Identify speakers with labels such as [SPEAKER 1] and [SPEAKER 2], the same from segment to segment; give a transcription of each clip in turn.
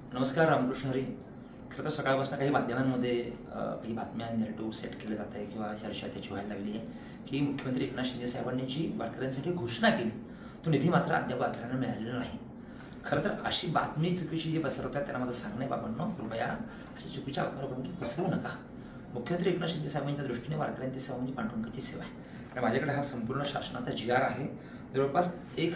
[SPEAKER 1] नमस्कार, रामकृष्ण हरी. खरं तर सकाळपासून काही माध्यमांमध्ये काही बातम्या नॅरेटिव्ह सेट केले जात आहे किंवा चर्चा त्याची व्हायला लागली आहे की मुख्यमंत्री एकनाथ शिंदे साहेबांनी जी वारकऱ्यांसाठी घोषणा केली तो निधी मात्र अद्याप वारकऱ्यांना मिळालेला नाही. खरं तर अशी बातमी चुकीची जी पसरवतात त्यांना माझं सांगणं आहे, बाबांनो कृपया अशा चुकीच्या बातम्या पसरवू नका. मुख्यमंत्री एकनाथ शिंदे साहेबांच्या दृष्टीने वारकऱ्यांची सेवा म्हणजे पांडुरंगाची सेवा आहे. आणि माझ्याकडे हा संपूर्ण शासनाचा GR आहे. जवळपास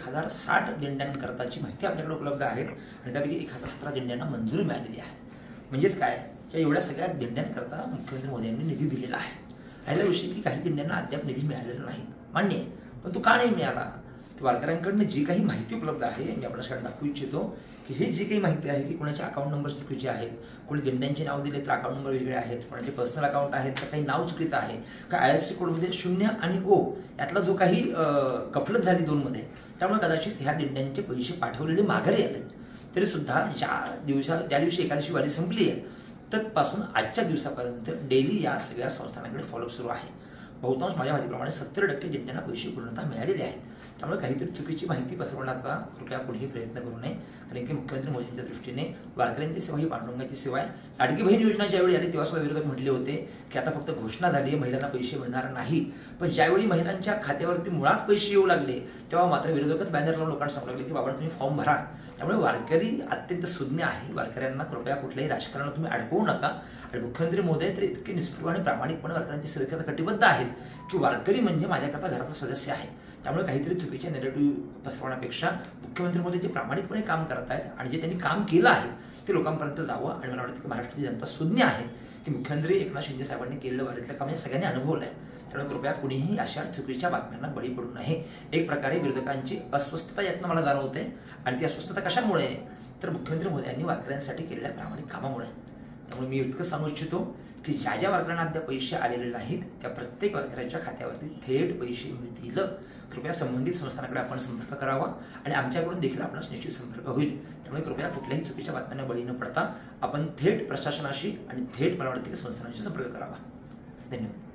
[SPEAKER 1] 1060 दिंड्यांकरताची माहिती आपल्याकडे उपलब्ध आहे आणि त्यापैकी 1017 दिंड्यांना मंजुरी मिळालेली आहे. म्हणजेच काय, या एवढ्या सगळ्या दिंड्यांकरता मुख्यमंत्री मोदी यांनी निधी दिलेला आहे. राहिला विषय की काही दिंड्यांना अद्याप निधी मिळालेला नाही, मान्य आहे, पण तो का नाही मिळाला? वारकऱ्यांकडनं जी काही माहिती उपलब्ध आहे मी आपल्याकडे दाखवू इच्छितो की हे जी काही माहिती आहे की कोणाचे अकाउंट नंबर चुकीचे आहेत, कोणी दिंड्यांचे नाव दिले तर अकाउंट नंबर वेगळे आहेत, कोणाचे पर्सनल अकाउंट आहेत तर काही नाव चुकीचं आहे, का IFSC कोडमध्ये 0 आणि O यातला जो काही गफलत झाली 2 मध्ये, त्यामुळे कदाचित ह्या दिंड्यांचे पैसे पाठवलेले माघारी आले. तरी सुद्धा ज्या दिवशी एकादशी वारी संपली आहे तत्पासून आजच्या दिवसापर्यंत डेली या सगळ्या संस्थानाकडे फॉलोअप सुरू आहे. बहुतांश माझ्या माहितीप्रमाणे 70% दिंड्यांना पैसे पूर्णतः मिळालेले आहेत. त्यामुळे काहीतरी चुकीची माहिती पसरवण्याचा कृपया कुठेही प्रयत्न करू नये. कारण की मुख्यमंत्री मोदींच्या दृष्टीने वारकऱ्यांची सेवा ही पांडुरंगाची सेवा आहे. लाडकी बहीण योजना ज्यावेळी आली तेव्हा सुद्धा विरोधक म्हटले होते की आता फक्त घोषणा झाली आहे, महिलांना पैसे मिळणार नाही. पण ज्यावेळी महिलांच्या खात्यावरती मुळात पैसे येऊ लागले तेव्हा मात्र विरोधकच बॅनर लावून लोकांना सांगू लागले की बाबा तुम्ही फॉर्म भरा. त्यामुळे वारकरी अत्यंत सुज्ञ आहे. वारकऱ्यांना कृपया कुठल्याही राजकारणाला तुम्ही अडकवू नका. आणि मुख्यमंत्री मोदी तर इतके निष्ठुर आणि प्रामाणिकपणे वारकऱ्यांची सेवेकरता कटिबद्ध आहेत की वारकरी म्हणजे माझ्याकरता घरातला सदस्य आहे. त्यामुळे काहीतरी चुकीचे नेरेटिव्ह पसरवण्यापेक्षा मुख्यमंत्री मोदी जे प्रामाणिकपणे काम करत आहेत आणि जे त्यांनी काम केलं आहे ते लोकांपर्यंत जावं. आणि मला वाटतं की महाराष्ट्राची जनता सुज्ञ आहे की मुख्यमंत्री एकनाथ शिंदे साहेबांनी केलेलं वारीतलं काम हे सगळ्यांनी अनुभवलं आहे. त्यामुळे कृपया कुणीही अशा चुकीच्या बातम्यांना बळी पडू नये. एक प्रकारे विरोधकांची अस्वस्थता यातनं मला जाणवते आणि ती अस्वस्थता कशामुळे तर मुख्यमंत्री मोदी यांनी वारकऱ्यांसाठी केलेल्या प्रामाणिक कामामुळे. त्यामुळे मी इतकं सांगू इच्छितो की ज्या ज्या वारकऱ्यांना अद्याप पैसे आलेले नाहीत त्या प्रत्येक वारकऱ्यांच्या खात्यावरती थेट पैसे मिळतील. कृपया संबंधित संस्थानाकडे आपण संपर्क करावा आणि आमच्याकडून देखील आपणास निश्चित संपर्क होईल. त्यामुळे कृपया कुठल्याही चुकीच्या बातम्यांना बळी न पडता आपण थेट प्रशासनाशी आणि थेट मला वाटते संस्थानांशी संपर्क करावा. धन्यवाद.